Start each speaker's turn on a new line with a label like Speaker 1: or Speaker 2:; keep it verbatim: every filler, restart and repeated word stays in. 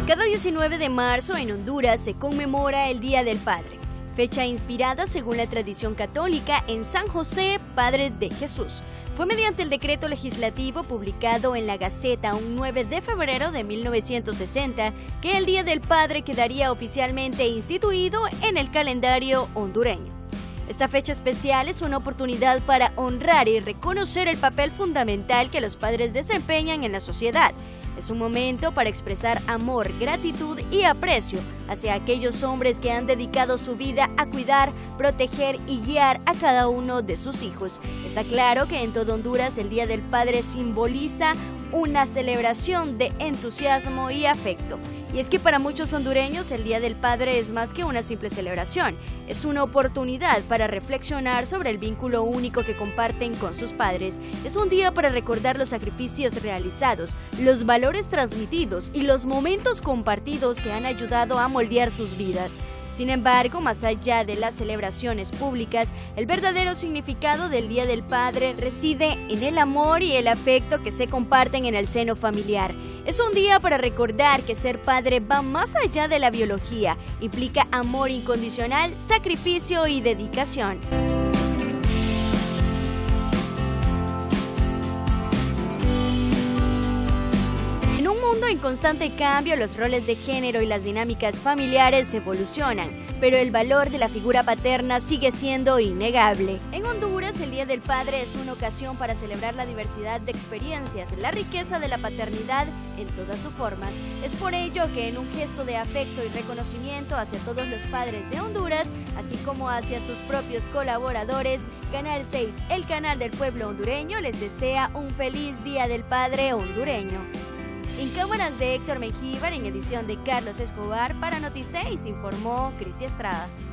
Speaker 1: Cada diecinueve de marzo en Honduras se conmemora el Día del Padre, fecha inspirada según la tradición católica en San José, Padre de Jesús. Fue mediante el decreto legislativo publicado en la Gaceta un nueve de febrero de mil novecientos sesenta que el Día del Padre quedaría oficialmente instituido en el calendario hondureño. Esta fecha especial es una oportunidad para honrar y reconocer el papel fundamental que los padres desempeñan en la sociedad. Es un momento para expresar amor, gratitud y aprecio hacia aquellos hombres que han dedicado su vida a cuidar, proteger y guiar a cada uno de sus hijos. Está claro que en todo Honduras el Día del Padre simboliza una celebración de entusiasmo y afecto. Y es que para muchos hondureños el Día del Padre es más que una simple celebración, es una oportunidad para reflexionar sobre el vínculo único que comparten con sus padres. Es un día para recordar los sacrificios realizados, los valores transmitidos y los momentos compartidos que han ayudado a moldear sus vidas. Sin embargo, más allá de las celebraciones públicas, el verdadero significado del Día del Padre reside en el amor y el afecto que se comparten en el seno familiar. Es un día para recordar que ser padre va más allá de la biología, implica amor incondicional, sacrificio y dedicación. En constante cambio, los roles de género y las dinámicas familiares evolucionan, pero el valor de la figura paterna sigue siendo innegable. En Honduras, el Día del Padre es una ocasión para celebrar la diversidad de experiencias, la riqueza de la paternidad en todas sus formas. Es por ello que en un gesto de afecto y reconocimiento hacia todos los padres de Honduras, así como hacia sus propios colaboradores, Canal seis, el canal del pueblo hondureño, les desea un feliz Día del Padre hondureño. En cámaras de Héctor Mengíbar, en edición de Carlos Escobar, para Noti seis informó Cris Estrada.